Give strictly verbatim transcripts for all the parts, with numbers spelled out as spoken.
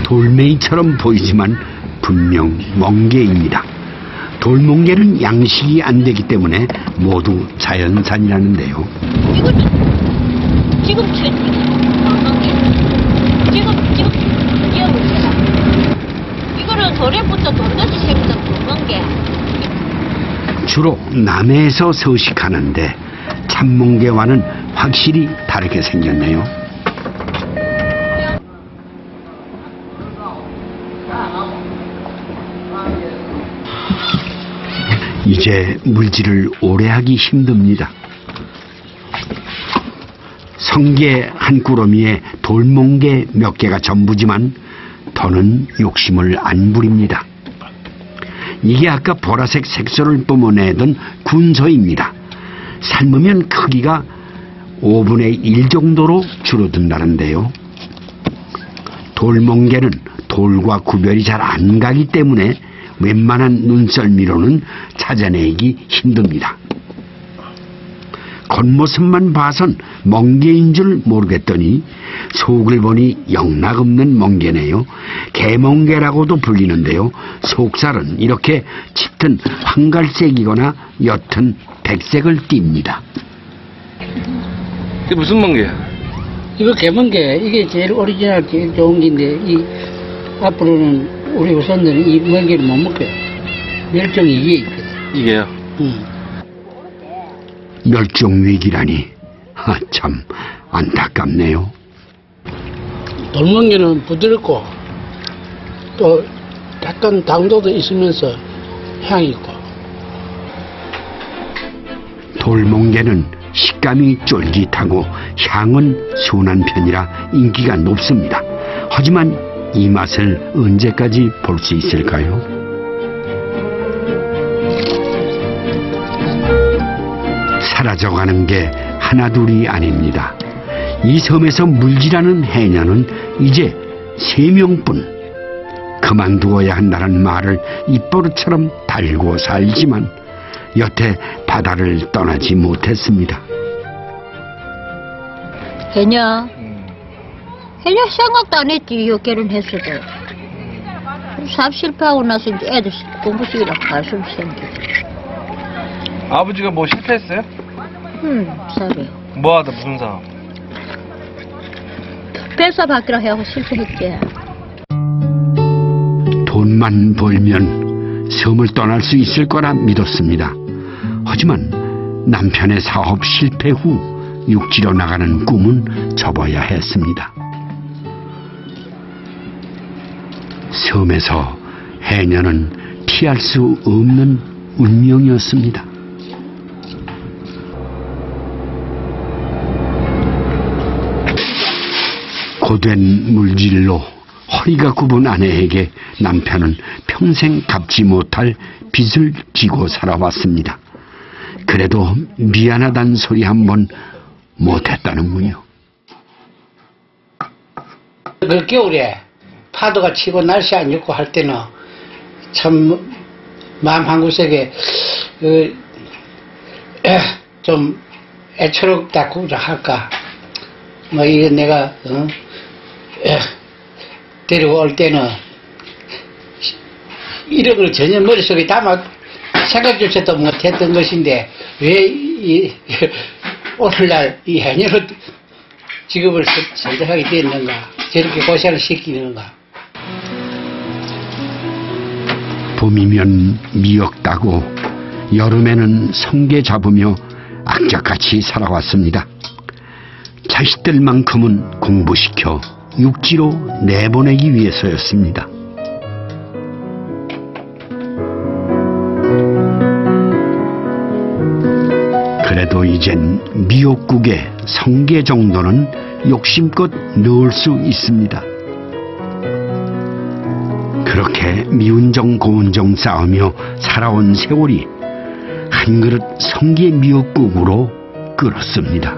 돌멩이처럼 보이지만 분명 멍게입니다. 돌멍게는 양식이 안 되기 때문에 모두 자연산이라는데요. 이거는 지금 저 돌멍게 지금 지금 이어봅니다. 이거는 돌에부터 돌같이 생긴 돌멍게. 주로 남해에서 서식하는데 참멍게와는 확실히 다르게 생겼네요. 이제 물질을 오래 하기 힘듭니다. 성게 한 꾸러미에 돌멍게 몇 개가 전부지만 더는 욕심을 안 부립니다. 이게 아까 보라색 색소를 뿜어내던 군소입니다. 삶으면 크기가 오분의 일 정도로 줄어든다는데요. 돌멍게는 돌과 구별이 잘 안 가기 때문에 웬만한 눈썰미로는 찾아내기 힘듭니다. 겉모습만 봐선 멍게인 줄 모르겠더니 속을 보니 영락없는 멍게네요. 개멍게라고도 불리는데요. 속살은 이렇게 짙은 황갈색이거나 옅은 백색을 띱니다. 이게 무슨 멍게야? 이거 개멍게. 이게 제일 오리지널 제일 좋은 게인데 이 앞으로는 우리 우선들은 이 멍게를 못 먹어요. 멸종 위기에 있거든. 이게요? 응. 멸종 위기라니 아, 참 안타깝네요. 돌멍게는 부드럽고 또 약간 당도도 있으면서 향이 있고. 돌멍게는 식감이 쫄깃하고 향은 순한 편이라 인기가 높습니다. 하지만 이 맛을 언제까지 볼 수 있을까요? 사라져가는 게 하나둘이 아닙니다. 이 섬에서 물질하는 해녀는 이제 세 명뿐. 그만두어야 한다는 말을 입버릇처럼 달고 살지만 여태 바다를 떠나지 못했습니다. 해녀 해녀 생각도 안 했지. 이 결혼했어도 사업 실패하고 나서 이제 애들 공부시키라고 관심 생기고. 아버지가 뭐 실패했어요? 응, 사업이요. 뭐 하다 무슨 사업? 배사 받기로 하고 실패했지. 돈만 벌면 섬을 떠날 수 있을 거라 믿었습니다. 하지만 남편의 사업 실패 후 육지로 나가는 꿈은 접어야 했습니다. 섬에서 해녀는 피할 수 없는 운명이었습니다. 고된 물질로 허리가 굽은 아내에게 남편은 평생 갚지 못할 빚을 지고 살아왔습니다. 그래도 미안하단 소리 한 번 못했다는군요. 그 겨울에 파도가 치고 날씨 안 좋고 할 때는 참 마음 한구석에 그, 좀 애처롭다고 할까. 뭐 이거 내가 어? 데리고 올 때는 이런 걸 전혀 머릿속에 담아 생각조차도 못했던 것인데 왜 이, 오늘날 이 해녀로 직업을 선택하게 됐는가, 저렇게 고생을 시키는가. 봄이면 미역 따고 여름에는 성게 잡으며 악착같이 살아왔습니다. 자식들만큼은 공부시켜 육지로 내보내기 위해서였습니다. 그래도 이젠 미역국에 성게 정도는 욕심껏 넣을 수 있습니다. 그렇게 미운정 고운정 싸우며 살아온 세월이 한 그릇 성게 미역국으로 끓었습니다.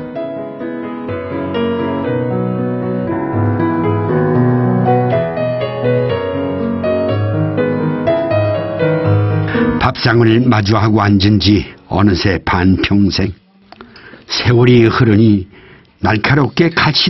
밥상을 마주하고 앉은 지 어느새 반평생. 세월이 흐르니 날카롭게 같이